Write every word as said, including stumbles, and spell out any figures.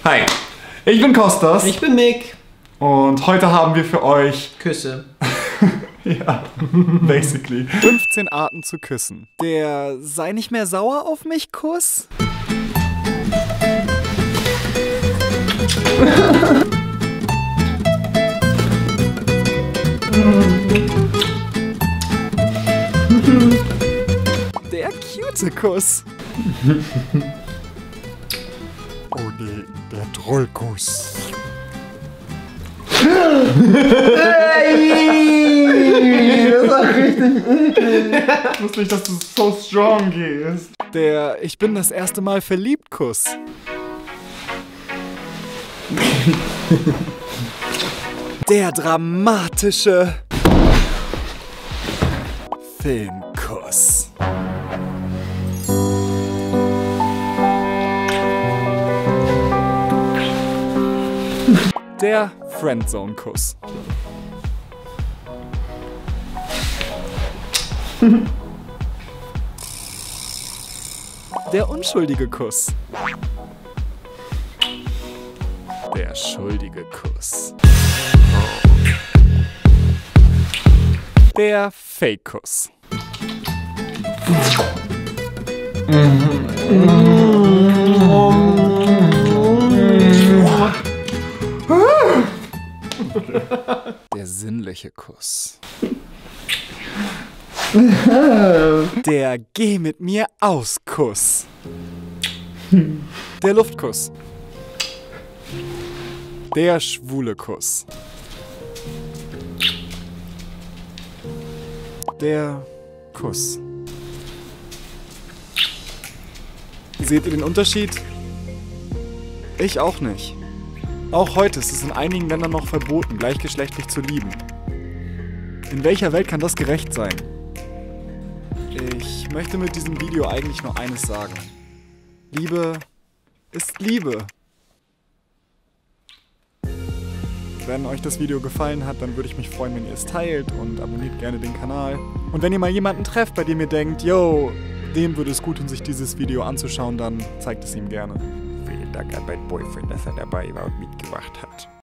Hi, ich bin Kostas. Ich bin Mick. Und heute haben wir für euch Küsse. ja, basically. fünfzehn Arten zu küssen. Der sei nicht mehr sauer auf mich Kuss. Der cute Kuss. Oh nee, der Trollkuss. Ey, das war richtig eklig. Ich wusste nicht, dass du so strong gehst. Der Ich bin das erste Mal verliebt Kuss. Der dramatische Filmkuss. Der Friendzone-Kuss. Der unschuldige Kuss. Der schuldige Kuss. Der Fake-Kuss. Der sinnliche Kuss. Der Geh mit mir aus Kuss. Der Luftkuss. Der schwule Kuss. Der Kuss. Seht ihr den Unterschied? Ich auch nicht. Auch heute ist es in einigen Ländern noch verboten, gleichgeschlechtlich zu lieben. In welcher Welt kann das gerecht sein? Ich möchte mit diesem Video eigentlich nur eines sagen. Liebe ist Liebe. Wenn euch das Video gefallen hat, dann würde ich mich freuen, wenn ihr es teilt und abonniert gerne den Kanal. Und wenn ihr mal jemanden trefft, bei dem ihr denkt, yo, dem würde es gut tun, sich dieses Video anzuschauen, dann zeigt es ihm gerne. Vielen Dank an meinen Boyfriend, dass er dabei war und mitgemacht hat.